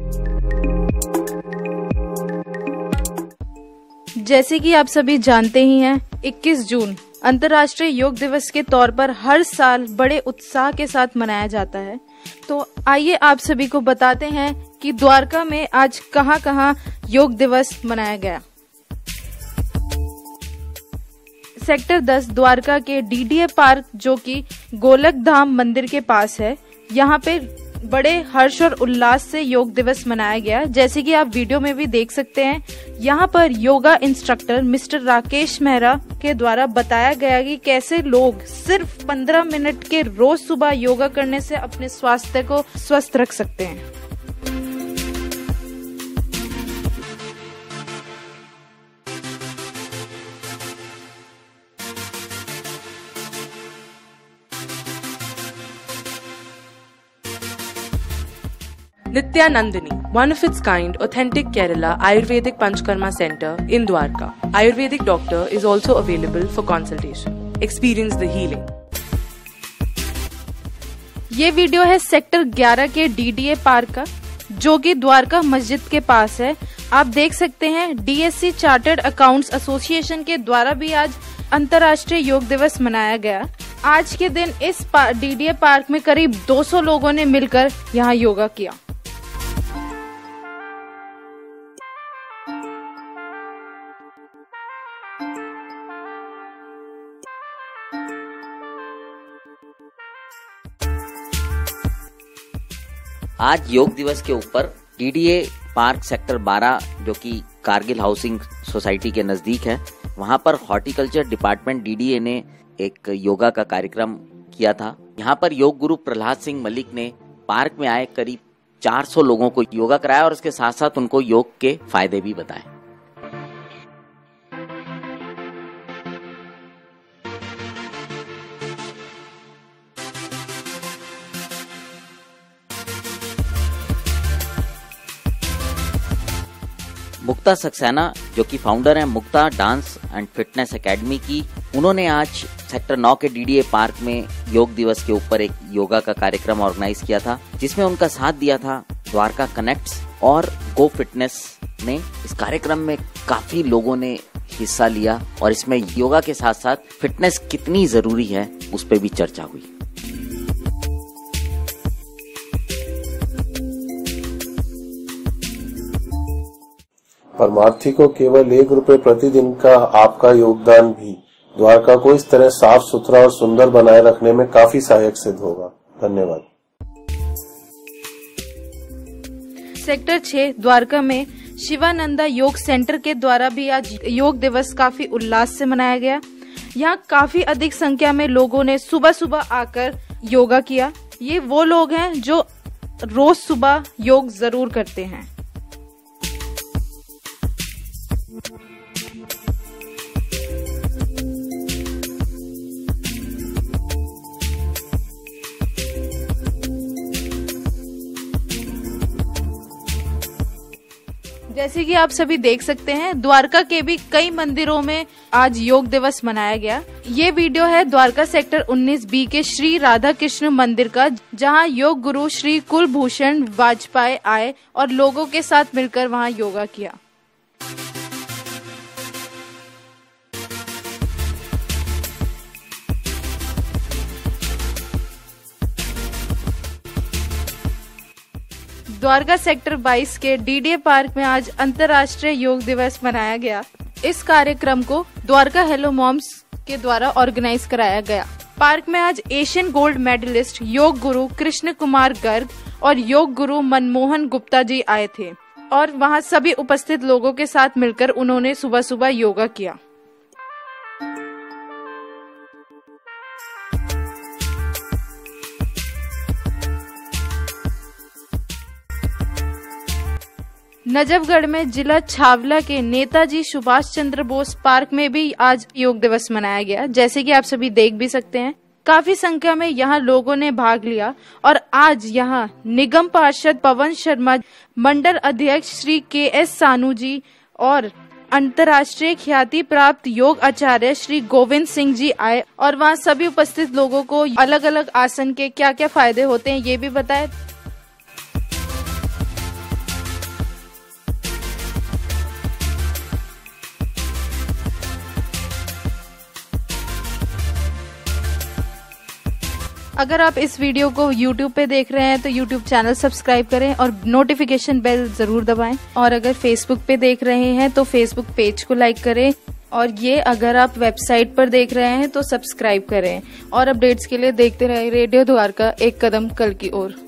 जैसे कि आप सभी जानते ही हैं, 21 जून अंतर्राष्ट्रीय योग दिवस के तौर पर हर साल बड़े उत्साह के साथ मनाया जाता है। तो आइए आप सभी को बताते हैं कि द्वारका में आज कहां-कहां योग दिवस मनाया गया। सेक्टर 10 द्वारका के डीडीए पार्क, जो कि गोलक धाम मंदिर के पास है, यहाँ पे बड़े हर्ष और उल्लास से योग दिवस मनाया गया। जैसे कि आप वीडियो में भी देख सकते हैं, यहाँ पर yoga instructor mister Rakesh Mehra के द्वारा बताया गया कि कैसे लोग सिर्फ 15 मिनट के रोज सुबह योगा करने से अपने स्वास्थ्य को स्वस्थ रख सकते हैं। Nityanandini, one of its kind, authentic Kerala Ayurvedic Panchkarma Center in Dwarka. Ayurvedic doctor is also available for consultation. Experience the healing. ये वीडियो है सेक्टर 11 के डीडीए पार्क का, जो कि द्वारका मस्जिद के पास है। आप देख सकते हैं, डीएससी चार्टर्ड अकाउंट्स एसोसिएशन के द्वारा भी आज अंतर्राष्ट्रीय योग दिवस मनाया गया। आज के दिन इस डीडीए पार्क में करीब 200 लोगों ने मिलकर यहाँ योगा किया। आज योग दिवस के ऊपर डीडीए पार्क सेक्टर 12, जो कि कारगिल हाउसिंग सोसाइटी के नजदीक है, वहां पर हॉर्टिकल्चर डिपार्टमेंट डीडीए ने एक योगा का कार्यक्रम किया था। यहाँ पर योग गुरु प्रहलाद सिंह मलिक ने पार्क में आए करीब 400 लोगों को योगा कराया और उसके साथ साथ उनको योग के फायदे भी बताए। मुक्ता सक्सेना, जो कि फाउंडर हैं Mukta dance and fitness academy की, उन्होंने आज सेक्टर 9 के डीडीए पार्क में योग दिवस के ऊपर एक योगा का कार्यक्रम ऑर्गेनाइज किया था, जिसमें उनका साथ दिया था द्वारका कनेक्ट्स और गो फिटनेस ने। इस कार्यक्रम में काफी लोगों ने हिस्सा लिया और इसमें योगा के साथ साथ फिटनेस कितनी जरूरी है उस पर भी चर्चा हुई। परमार्थी को केवल 1 रुपए प्रतिदिन का आपका योगदान भी द्वारका को इस तरह साफ सुथरा और सुंदर बनाए रखने में काफी सहायक सिद्ध होगा। धन्यवाद। सेक्टर 6 द्वारका में शिवानंदा योग सेंटर के द्वारा भी आज योग दिवस काफी उल्लास से मनाया गया। यहाँ काफी अधिक संख्या में लोगों ने सुबह सुबह आकर योगा किया। ये वो लोग हैं जो रोज सुबह योग जरूर करते हैं। जैसे कि आप सभी देख सकते हैं, द्वारका के भी कई मंदिरों में आज योग दिवस मनाया गया। ये वीडियो है द्वारका सेक्टर 19B के श्री राधा कृष्ण मंदिर का, जहां योग गुरु श्री कुलभूषण वाजपेयी आए और लोगों के साथ मिलकर वहां योगा किया। द्वारका सेक्टर 22 के डीडीए पार्क में आज अंतर्राष्ट्रीय योग दिवस मनाया गया। इस कार्यक्रम को द्वारका हेलो मॉम्स के द्वारा ऑर्गेनाइज कराया गया। पार्क में आज Asian gold medallist yoga guru Krishna Kumar Garg और योग गुरु मनमोहन गुप्ता जी आए थे और वहां सभी उपस्थित लोगों के साथ मिलकर उन्होंने सुबह सुबह योगा किया। नजफगढ़ में जिला छावला के नेताजी सुभाष चंद्र बोस पार्क में भी आज योग दिवस मनाया गया। जैसे कि आप सभी देख भी सकते हैं, काफी संख्या में यहाँ लोगों ने भाग लिया और आज यहाँ निगम पार्षद पवन शर्मा, मंडल अध्यक्ष श्री KS सानू जी और अंतर्राष्ट्रीय ख्याति प्राप्त योग आचार्य श्री गोविंद सिंह जी आए और वहाँ सभी उपस्थित लोगों को अलग अलग आसन के क्या क्या फायदे होते हैं ये भी बताए। अगर आप इस वीडियो को YouTube पे देख रहे हैं तो YouTube चैनल सब्सक्राइब करें और नोटिफिकेशन बेल जरूर दबाएं। और अगर Facebook पे देख रहे हैं तो Facebook पेज को लाइक करें। और ये अगर आप वेबसाइट पर देख रहे हैं तो सब्सक्राइब करें। और अपडेट्स के लिए देखते रहे रेडियो द्वारका, एक कदम कल की ओर।